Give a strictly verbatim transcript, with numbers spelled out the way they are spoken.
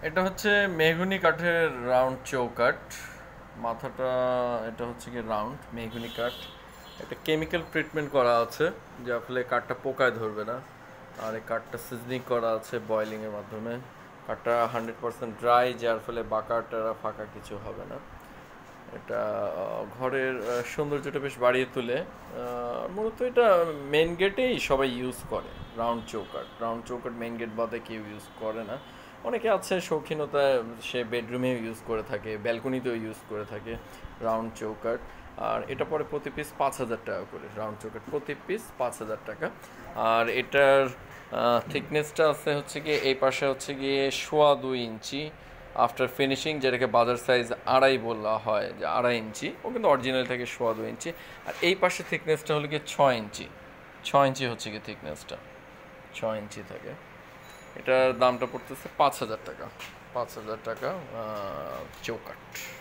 এটা হচ্ছে মেহগনি কাঠের রাউন্ড চৌকাঠ। মাথাটা এটা হচ্ছে কি রাউন্ড মেহগনি কাঠ। এটা কেমিক্যাল ট্রিটমেন্ট করা আছে যার ফলে কাঠটা পোকায় ধরবে না। আর এই কাঠটা সিজনিং করা আছে বয়লিংয়ের মাধ্যমে। কাঠটা হান্ড্রেড পার্সেন্ট ড্রাই, যার ফলে বাঁকা টারা ফাঁকা কিছু হবে না। এটা আহ, ঘরের আহ, সৌন্দর্যটা বেশ বাড়িয়ে তোলে। আহ, মূলত এটা মেন গেটেই সবাই ইউজ করে। রাউন্ড চৌকাঠ রাউন্ড চৌকাঠ মেন গেট বাদে কেউ ইউজ করে না। অনেকে আছে শৌখিনতায় সে বেডরুমেও ইউজ করে থাকে, ব্যালকনিতেও ইউজ করে থাকে রাউন্ড চৌকাঠ। আর এটা পরে প্রতি পিস পাঁচ হাজার টাকা করে, রাউন্ড চৌকাঠ প্রতি পিস পাঁচ হাজার টাকা। আর এটার থিকনেসটা আছে হচ্ছে গিয়ে এই পাশে হচ্ছে গিয়ে সোয়া দুই ইঞ্চি আফটার ফিনিশিং, যেটাকে বাজার সাইজ আড়াই বলা হয়, যে আড়াই ইঞ্চি, ও কিন্তু অরিজিনাল থেকে সোয়া দুই ইঞ্চি। আর এই পাশে থিকনেসটা হলো গিয়ে ছয় ইঞ্চি, ছয় ইঞ্চি হচ্ছে গিয়ে থিকনেসটা, ছয় ইঞ্চি থাকে। এটার দামটা পড়তেছে পাঁচ হাজার টাকা, পাঁচ হাজার টাকা চৌকাঠ।